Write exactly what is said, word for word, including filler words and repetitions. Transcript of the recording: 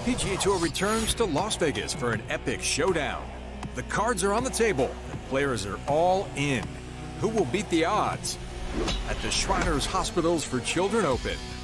P G A Tour returns to Las Vegas for an epic showdown. The cards are on the table, and players are all in. Who will beat the odds? At the Shriners Hospitals for Children Open,